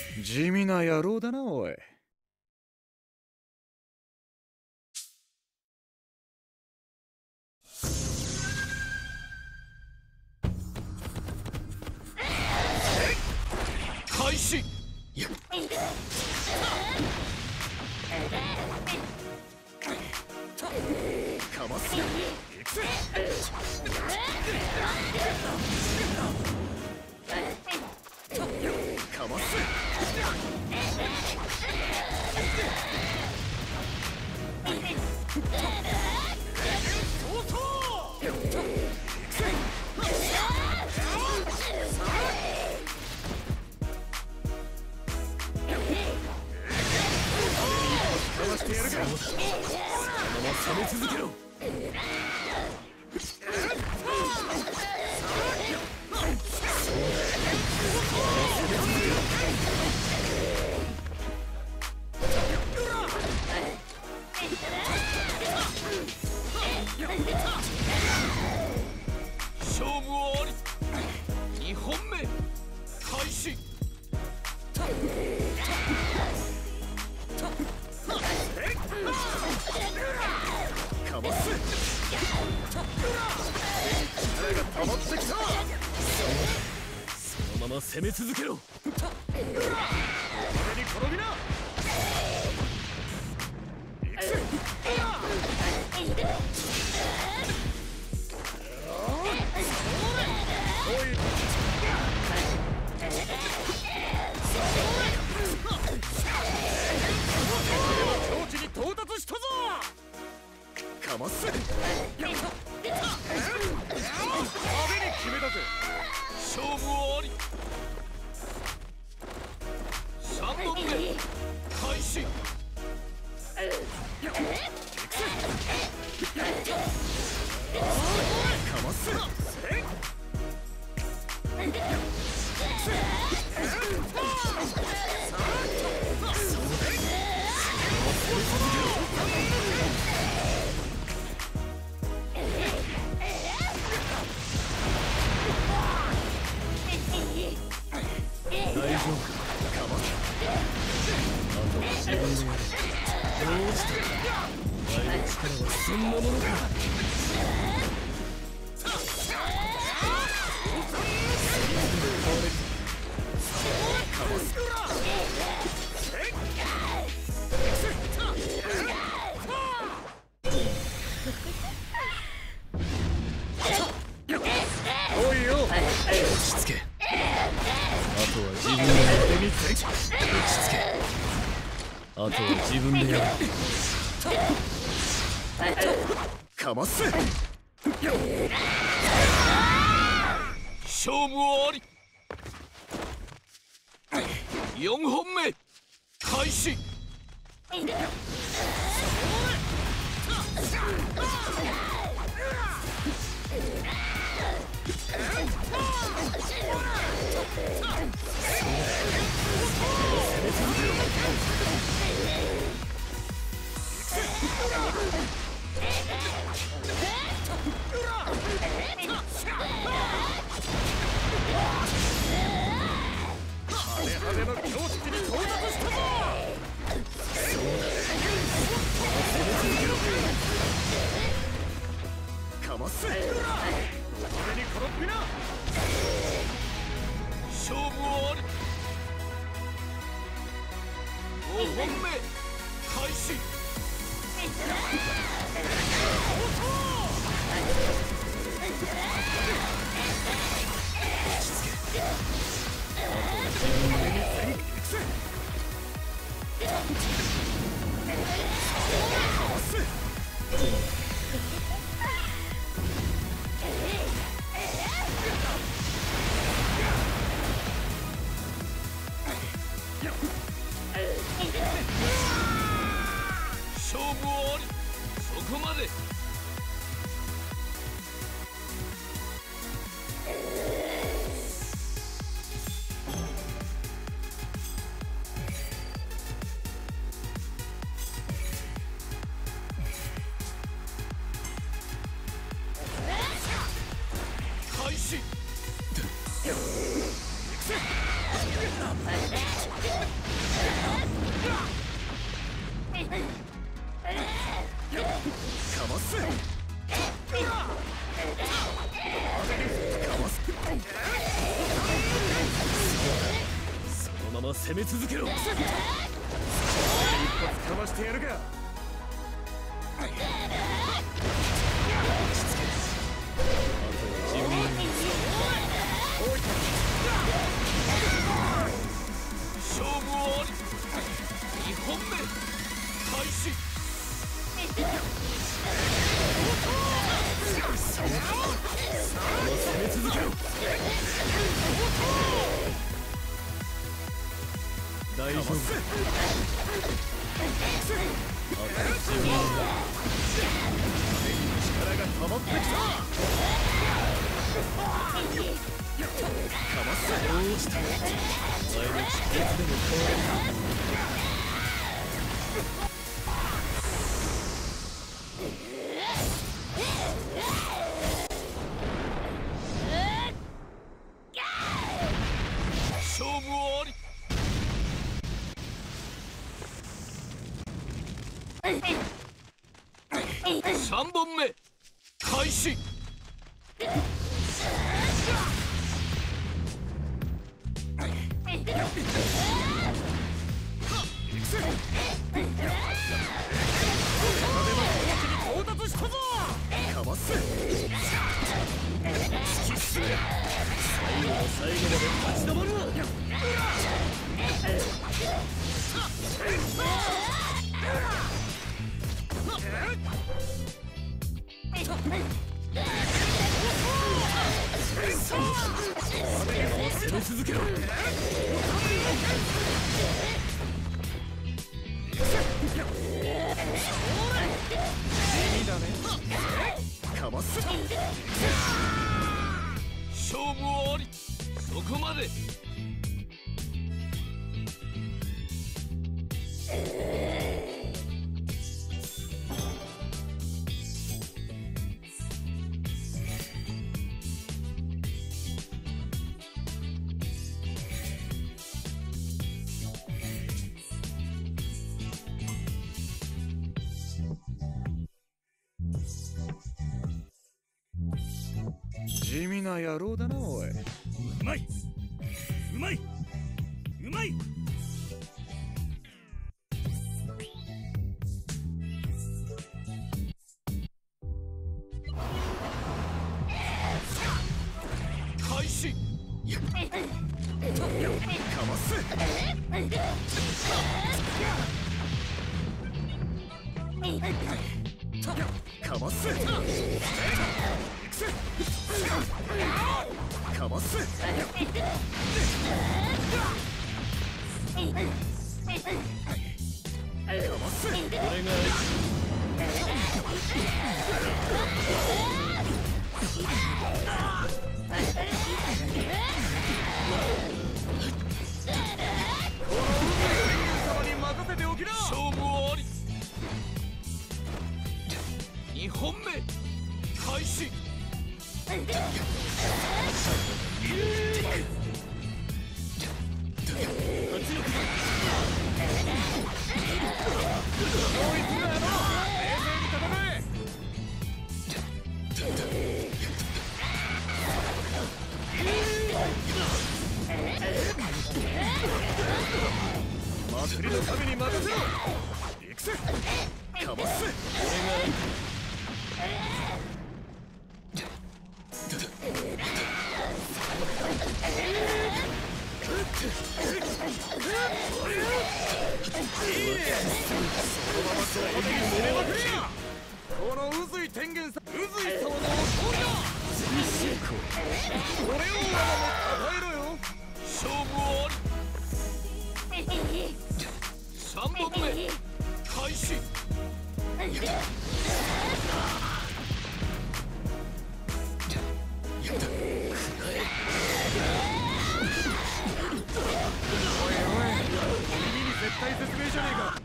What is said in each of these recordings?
地味な野郎だな、おい。 開始。かますよ。行くぜ。かます。してやるか。そのまま攻め続けろ。勝負はあり。2本目開始。かます。力が溜まってきた。そのまま攻め続けろ。俺に転びな。行くぜ。境地に到達したぞ。かます。派手に決めたぜ。勝負はあり。3本目開始。かます。そんなものか。おいよ。落ち着け。あとは自分でやる。落ち着け。あとは自分でやる。かます。勝負はあり。4本目開始。派手の境地に到達したぞ。かます。俺に転びな。勝負はあり。5本目開始。勝負はあり。そこまで。開始。 かますそのまま攻め続けろ。一発かましてやるか。落ち着け。あとは自分に勝負終わり。2本目開始。攻め続けろ。大丈夫。あと自分の力が溜まってきた。かますどうした。前の地形でも変われた。勝負終わり。3本目開始。到達したぞ。かます突き進め。最後の最後まで立ち止まるな。攻め続けろ。地味だね。かます勝負終わり。そこまで。 地味な野郎だなおい。 うまい、うまい、うまい。開始。かますかますかますこれが勝負終わり。2本目開始。祭りのために任せろ。行くぜ。かますこの宇髄天元さ、宇髄様のお通りだ。全成功。これを与えろよ。勝負終わり。3本目開始。絶対説明じゃねえか。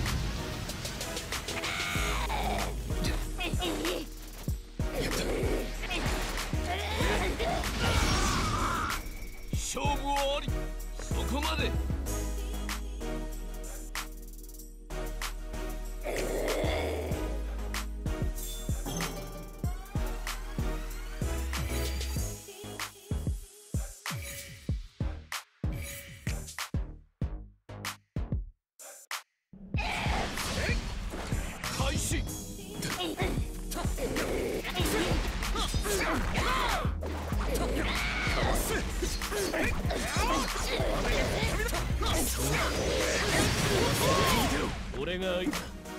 か俺が相手だ。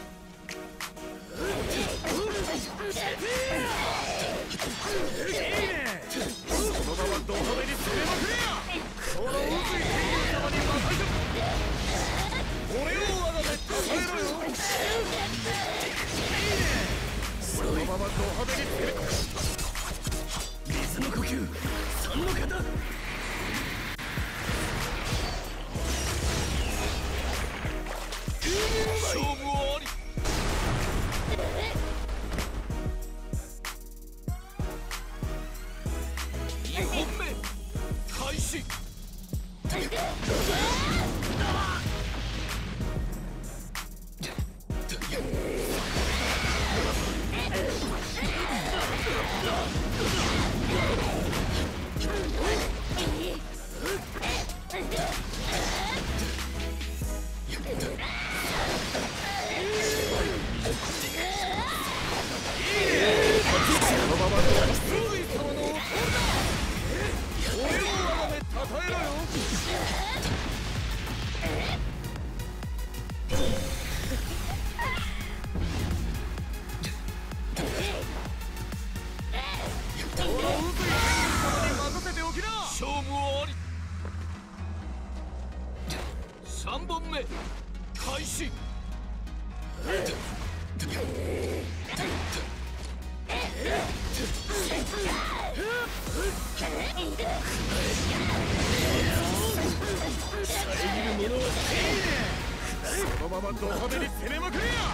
このままド派手に攻めまくれや。その宇髄天竜様に任せろ。俺をあがめたえろよ。そのままド派手に攻め。 水の呼吸三の型。勝負あり。2本目開始。勝負あり。3本目開始。遮る者はそのままド派手に攻めまくれや。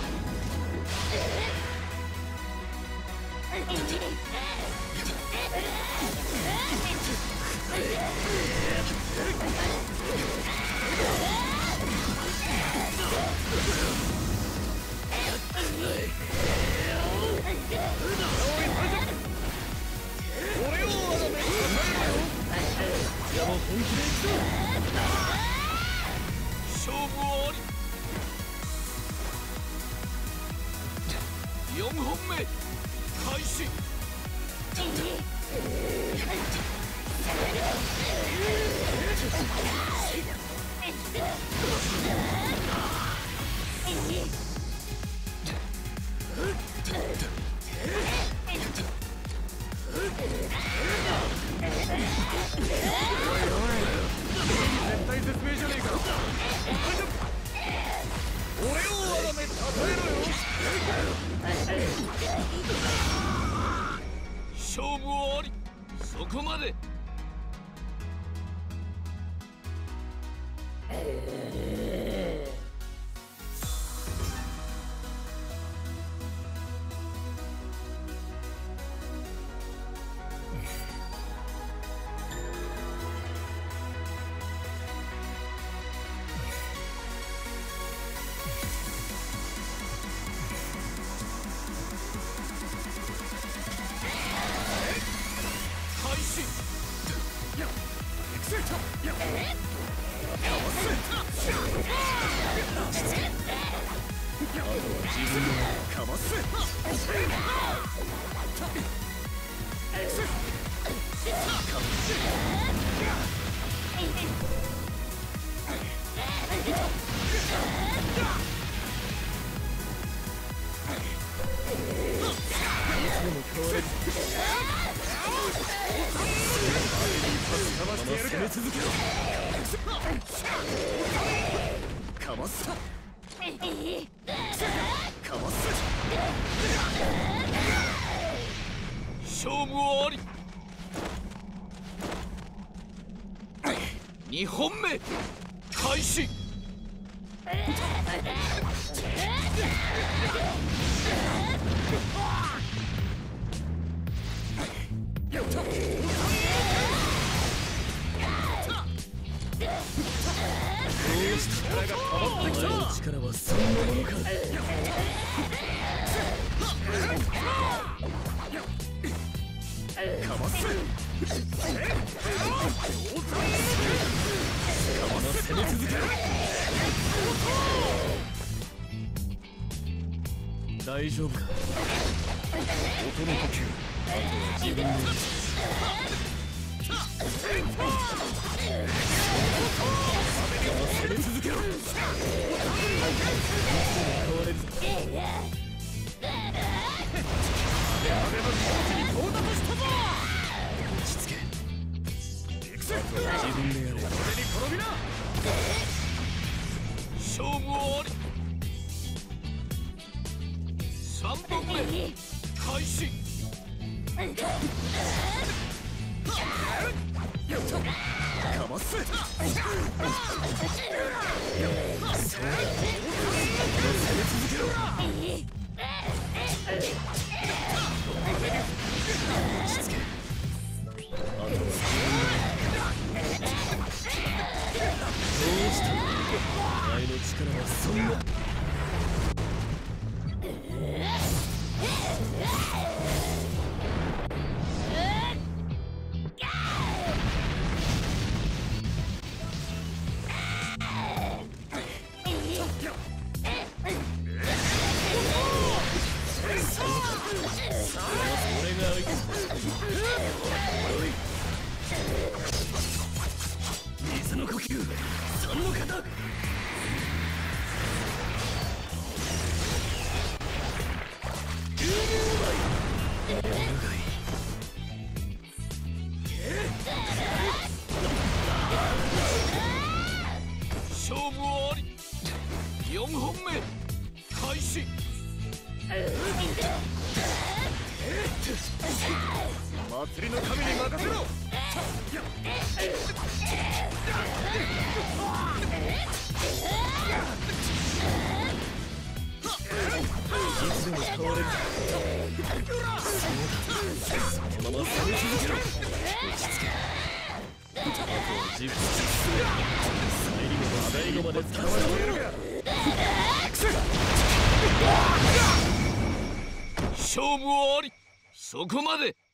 俺をあがめたえろよ。 いやもう本気で行くぞ。勝負あり。4本目開始。 絶対絶命じゃねえか。俺をあがめたえろよ。 勝負あり。そこまで。 かます。攻め続けろ。かます。かます。 勝負あり。2本目開始。力はそんなものか。 かます。 攻め続けろ。大丈夫か。 音の呼吸。 あとは自分で。 攻め続けろ。倒れず落ち着け。あとは自分でやれ。 勝負終わり。3本目開始。 かます攻め続けろ。落ち着け。あとはどうしたお前の力はそんな。水の呼吸三の型。 勝負終わり。4本目開始。祭りの神に任せろ。 いつでも倒れる。そのまま攻め続けろ。落ち着け。あとは自分最後まで使われているが。 勝負終わり。そこまで。